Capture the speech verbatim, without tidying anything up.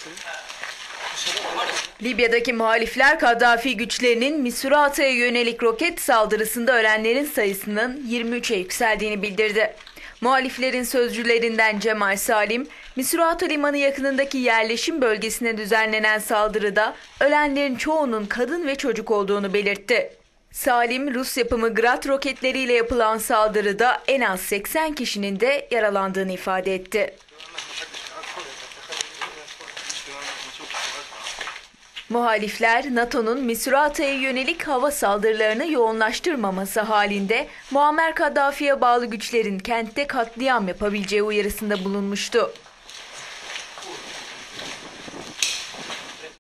Libya'daki muhalifler Kaddafi güçlerinin Misurata'ya yönelik roket saldırısında ölenlerin sayısının yirmi üçe yükseldiğini bildirdi. Muhaliflerin sözcülerinden Cemal Salim, Misurata limanı yakınındaki yerleşim bölgesine düzenlenen saldırıda ölenlerin çoğunun kadın ve çocuk olduğunu belirtti. Salim, Rus yapımı Grad roketleriyle yapılan saldırıda en az seksen kişinin de yaralandığını ifade etti. Muhalifler, NATO'nun Misurata'ya yönelik hava saldırılarını yoğunlaştırmaması halinde Muammer Kaddafi'ye bağlı güçlerin kentte katliam yapabileceği uyarısında bulunmuştu.